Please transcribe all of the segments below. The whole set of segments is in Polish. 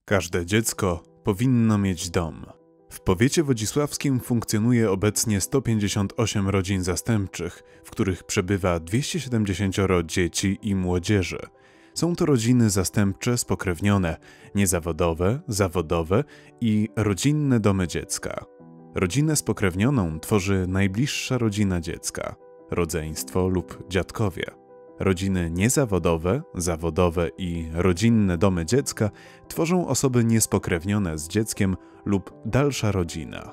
Każde dziecko powinno mieć dom. W powiecie wodzisławskim funkcjonuje obecnie 158 rodzin zastępczych, w których przebywa 270 dzieci i młodzieży. Są to rodziny zastępcze spokrewnione, niezawodowe, zawodowe i rodzinne domy dziecka. Rodzinę spokrewnioną tworzy najbliższa rodzina dziecka, rodzeństwo lub dziadkowie. Rodziny niezawodowe, zawodowe i rodzinne domy dziecka tworzą osoby niespokrewnione z dzieckiem lub dalsza rodzina.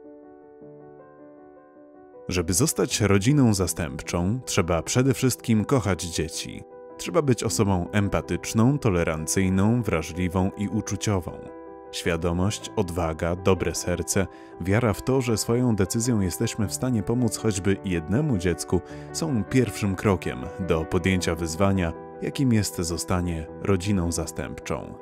Żeby zostać rodziną zastępczą, trzeba przede wszystkim kochać dzieci. Trzeba być osobą empatyczną, tolerancyjną, wrażliwą i uczuciową. Świadomość, odwaga, dobre serce, wiara w to, że swoją decyzją jesteśmy w stanie pomóc choćby jednemu dziecku, są pierwszym krokiem do podjęcia wyzwania, jakim jest zostanie rodziną zastępczą.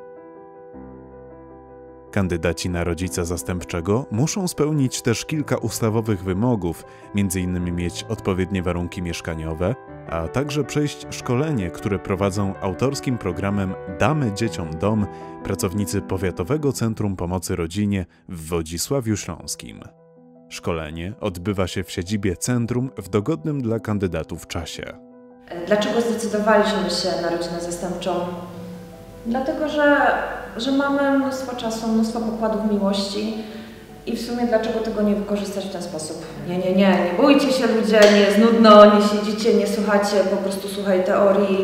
Kandydaci na rodzica zastępczego muszą spełnić też kilka ustawowych wymogów, m.in. mieć odpowiednie warunki mieszkaniowe, a także przejść szkolenie, które prowadzą autorskim programem Damy dzieciom dom pracownicy Powiatowego Centrum Pomocy Rodzinie w Wodzisławiu Śląskim. Szkolenie odbywa się w siedzibie centrum w dogodnym dla kandydatów czasie. Dlaczego zdecydowaliśmy się na rodzinę zastępczą? Dlatego, że mamy mnóstwo czasu, mnóstwo pokładów miłości i w sumie dlaczego tego nie wykorzystać w ten sposób? Nie bójcie się ludzie, nie jest nudno, nie siedzicie, nie słuchacie, po prostu słuchaj teorii.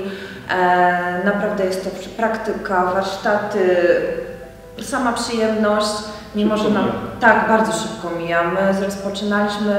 Naprawdę jest to praktyka, warsztaty, sama przyjemność, mimo że nam tak bardzo szybko mija. My rozpoczynaliśmy,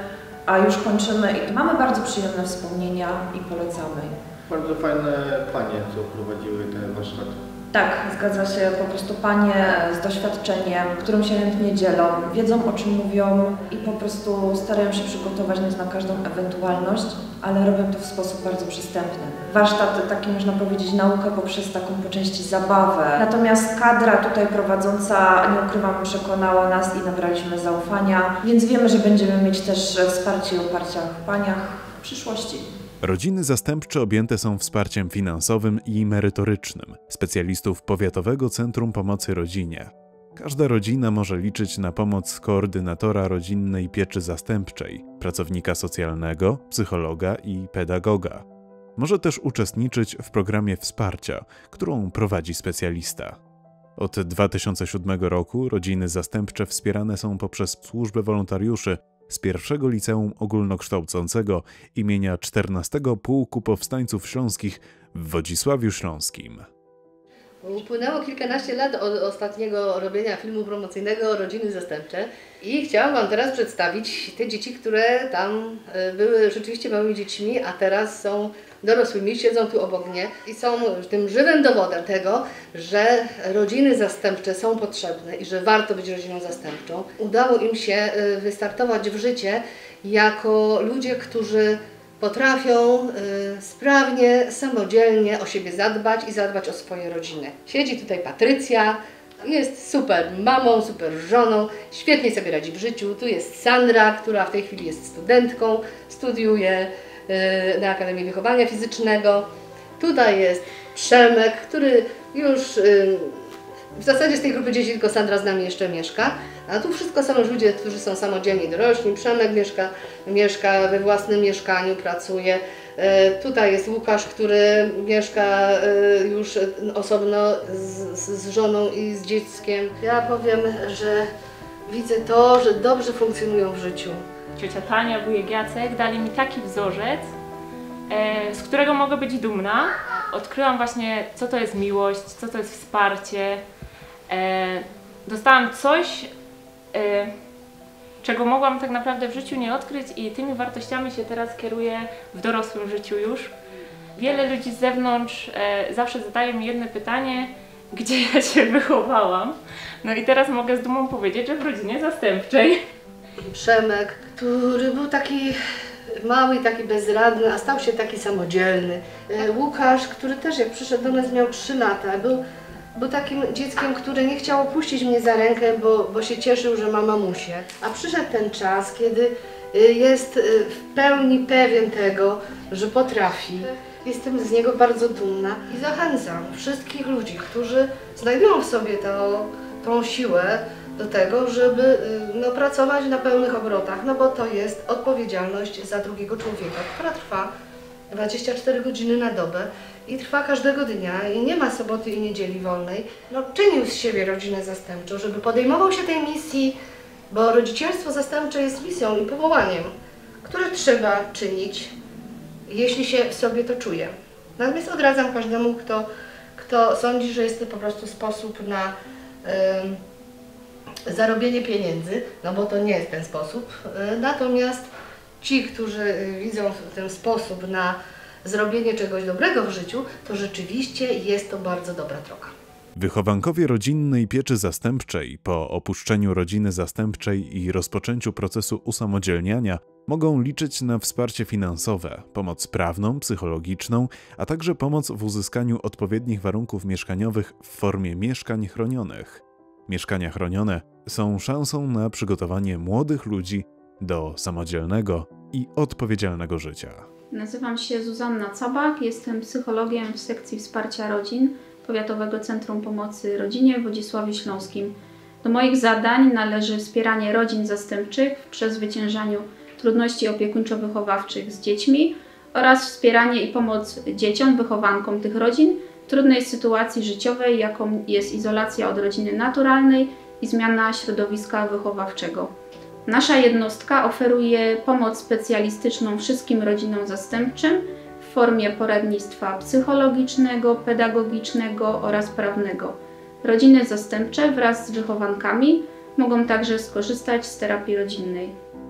a już kończymy i mamy bardzo przyjemne wspomnienia i polecamy. Bardzo fajne panie, co prowadziły te warsztaty. Tak, zgadza się, po prostu panie z doświadczeniem, którym się chętnie dzielą, wiedzą o czym mówią i po prostu starają się przygotować nas na każdą ewentualność, ale robią to w sposób bardzo przystępny. Warsztat taki, można powiedzieć, naukę poprzez taką po części zabawę. Natomiast kadra tutaj prowadząca, nie ukrywam, przekonała nas i nabraliśmy zaufania, więc wiemy, że będziemy mieć też wsparcie i oparcia w paniach w przyszłości. Rodziny zastępcze objęte są wsparciem finansowym i merytorycznym specjalistów Powiatowego Centrum Pomocy Rodzinie. Każda rodzina może liczyć na pomoc koordynatora rodzinnej pieczy zastępczej, pracownika socjalnego, psychologa i pedagoga. Może też uczestniczyć w programie wsparcia, którą prowadzi specjalista. Od 2007 roku rodziny zastępcze wspierane są poprzez służbę wolontariuszy z pierwszego liceum ogólnokształcącego imienia 14 Pułku Powstańców Śląskich w Wodzisławiu Śląskim. Upłynęło kilkanaście lat od ostatniego robienia filmu promocyjnego Rodziny Zastępcze i chciałam Wam teraz przedstawić te dzieci, które tam były rzeczywiście małymi dziećmi, a teraz są dorosłymi, siedzą tu obok mnie i są tym żywym dowodem tego, że rodziny zastępcze są potrzebne i że warto być rodziną zastępczą. Udało im się wystartować w życie jako ludzie, którzy potrafią sprawnie, samodzielnie o siebie zadbać i zadbać o swoje rodziny. Siedzi tutaj Patrycja, jest super mamą, super żoną, świetnie sobie radzi w życiu. Tu jest Sandra, która w tej chwili jest studentką, studiuje na Akademii Wychowania Fizycznego. Tutaj jest Przemek, który już w zasadzie z tej grupy dzieci tylko Sandra z nami jeszcze mieszka. A tu wszystko są już ludzie, którzy są samodzielni dorośli. Przemek mieszka we własnym mieszkaniu, pracuje. Tutaj jest Łukasz, który mieszka już osobno z żoną i z dzieckiem. Ja powiem, że widzę to, że dobrze funkcjonują w życiu. Ciocia Tania, wujek Jacek dali mi taki wzorzec, z którego mogę być dumna. Odkryłam właśnie, co to jest miłość, co to jest wsparcie. Dostałam coś, czego mogłam tak naprawdę w życiu nie odkryć i tymi wartościami się teraz kieruję w dorosłym życiu już. Wiele ludzi z zewnątrz zawsze zadaje mi jedno pytanie, gdzie ja się wychowałam. No i teraz mogę z dumą powiedzieć, że w rodzinie zastępczej. Przemek, który był taki mały i taki bezradny, a stał się taki samodzielny. Łukasz, który też jak przyszedł do nas miał 3 lata, był takim dzieckiem, które nie chciało puścić mnie za rękę, bo się cieszył, że ma mamusię. A przyszedł ten czas, kiedy jest w pełni pewien tego, że potrafi, Jestem z niego bardzo dumna i zachęcam wszystkich ludzi, którzy znajdują w sobie tą siłę do tego, żeby pracować na pełnych obrotach, bo to jest odpowiedzialność za drugiego człowieka, która trwa 24 godziny na dobę i trwa każdego dnia i nie ma soboty i niedzieli wolnej. Czynił z siebie rodzinę zastępczą, żeby podejmował się tej misji, bo rodzicielstwo zastępcze jest misją i powołaniem, które trzeba czynić, jeśli się w sobie to czuje. Natomiast odradzam każdemu, kto sądzi, że jest to po prostu sposób na zarobienie pieniędzy, bo to nie jest ten sposób. Natomiast ci, którzy widzą ten sposób na zrobienie czegoś dobrego w życiu, to rzeczywiście jest to bardzo dobra droga. Wychowankowie rodzinnej pieczy zastępczej po opuszczeniu rodziny zastępczej i rozpoczęciu procesu usamodzielniania mogą liczyć na wsparcie finansowe, pomoc prawną, psychologiczną, a także pomoc w uzyskaniu odpowiednich warunków mieszkaniowych w formie mieszkań chronionych. Mieszkania chronione są szansą na przygotowanie młodych ludzi do samodzielnego i odpowiedzialnego życia. Nazywam się Zuzanna Cabak, jestem psychologiem w sekcji wsparcia rodzin Powiatowego Centrum Pomocy Rodzinie w Wodzisławiu Śląskim. Do moich zadań należy wspieranie rodzin zastępczych w przezwyciężaniu trudności opiekuńczo-wychowawczych z dziećmi oraz wspieranie i pomoc dzieciom, wychowankom tych rodzin w trudnej sytuacji życiowej, jaką jest izolacja od rodziny naturalnej i zmiana środowiska wychowawczego. Nasza jednostka oferuje pomoc specjalistyczną wszystkim rodzinom zastępczym w formie poradnictwa psychologicznego, pedagogicznego oraz prawnego. Rodziny zastępcze wraz z wychowankami mogą także skorzystać z terapii rodzinnej.